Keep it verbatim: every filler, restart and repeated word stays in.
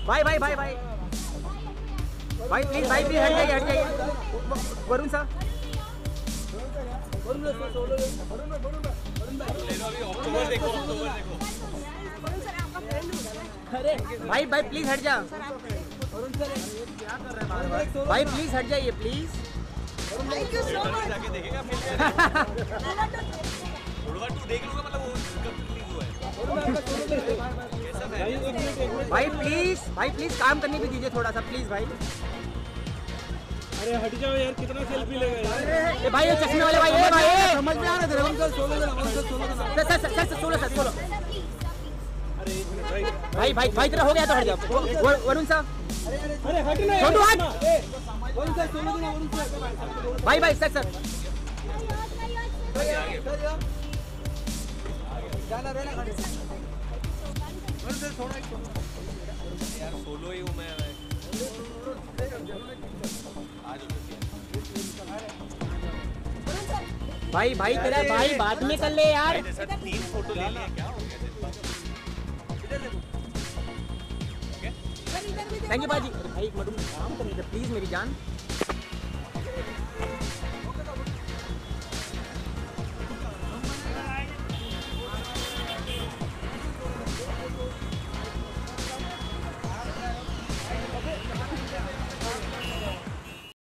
भाई भाई भाई भाई भाई प्लीज भाई प्लीज हट जाइए हट जाइए वरुण साहब भाई भाई प्लीज हट जा भाई प्लीज हट जाइए please thank you so much जाके देखेगा फिर तू देख लूंगा मतलब वो कब रिलीज हुआ है भाई प्लीज भाई प्लीज काम करने भी दीजिए थोड़ा सा प्लीज भाई अरे हट जाओ यार कितना सेल्फी लेगा यार ये भाई ये चश्मे वाले भाई ये भाई समझ में आ रहा है सर सोलह sir sir sir sir solo sir solo भाई भाई भाई तेरा हो गया तो हट जाओ वरुण साहब अरे हट ना छोटू हट वरुण सर सोलह देना वरुण सर भाई भाई सर सर जाना रहना खड़े वरुण सर थोड़ा यार सोलो ही हूं मैं भाई भाई तेरा भाई बाद में कर ले यार तीन फोटो ले लिए क्या हो गया थैंक यू भाई जी भाई एक मिनट काम करने दे प्लीज मेरी जान